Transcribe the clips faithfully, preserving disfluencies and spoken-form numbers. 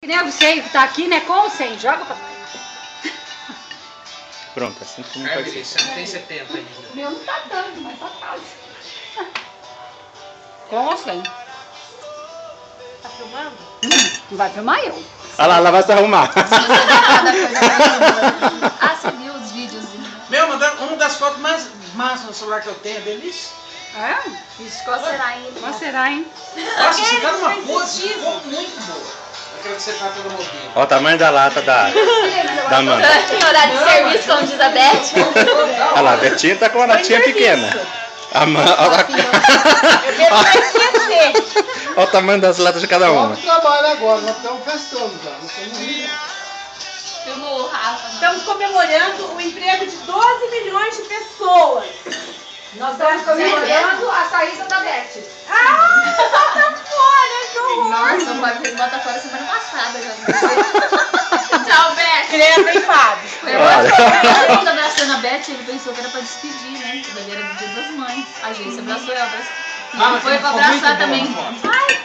Né, o seio que tá aqui, né? Com ou sem? Joga pra... Pronto, assim que não pode ser. Você não tem setenta ainda. Meu não tá tanto, mas tá quase. Com ou sem? Tá filmando? Não vai filmar eu. Olha lá, ela vai se arrumar. Ah, você viu os vídeos? Meu, uma, da, uma das fotos mais massas no celular que eu tenho é deles. É? Isso, qual será ainda? Qual será, hein? Nossa, você tá numa pose ficou muito boa. Aquela que você tá toda mobília. Olha o tamanho da lata da, da Amanda. Em horário de serviço, como diz a Beth. Olha lá, a Betinha tá com uma latinha pequena. A man... olha, olha o tamanho das latas de cada uma. Vamos trabalho agora, nós estamos festando já, não estamos rindo. Filmou o Rafa. Estamos comemorando o emprego de doze milhões de pessoas. Nós estamos comemorando a saída da Beth. Ah, bota fora, que horror. Nossa, o pai fez bota fora semana passada já. Tchau, Beth. Creme, hein, Fábio? Quando abraçando a Beth, ele pensou que era pra despedir, né? Que ele era do Dia das Mães. A gente abraçou ela. E Ah, ele foi pra abraçar também. Ai.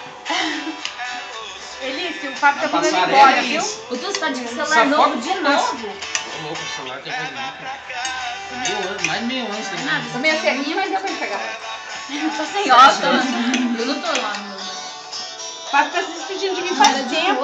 Elise, o Fábio tá Vai mandando passar embora, ali, viu? O Tu tá de celular Essa novo foto de foi novo. Ô, louco, o celular tá fazendo meio ano, mais de meio ano sem nada. Tô meio ceguinha, mas deu pra pegar. Tô sem óculos. Eu não tô lá no meu. O Fábio tá se despedindo de mim faz tempo.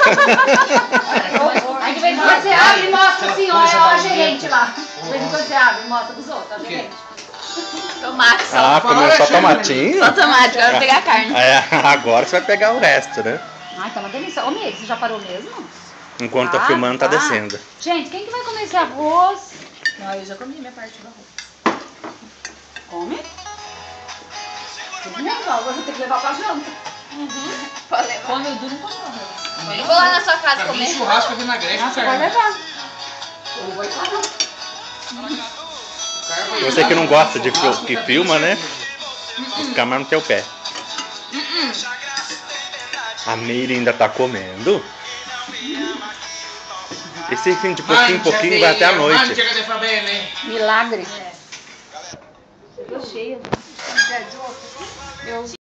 Aí de vez em quando você abre e mostra assim, olha ó, a gerente lá. De vez em quando você abre e mostra pros outros, a gerente. Tomate, só. Ah, comeu só tomatinho? Só tomate, agora eu vou pegar a carne. É, agora você vai pegar o resto, né? Ai, tá uma delícia. Ô, Meire, você já parou mesmo? Enquanto tá Ah, filmando, tá tá. descendo. Gente, quem que vai comer esse arroz? Não, eu já comi minha parte do arroz. Come? Tudo bem, igual. Eu vou ter que levar pra janta. Pode levar. Come, o Du não comeu arroz. Eu vou lá na sua casa Pra mim, comer. churrasco é vinagrete com Você vai carne. levar. Eu vou levar. Você que não gosta de fil que filma, né? Fica mais no teu pé. A Meire ainda tá comendo. Esse fim de pouquinho em pouquinho vai até a noite. Milagre. Tô cheia. Eu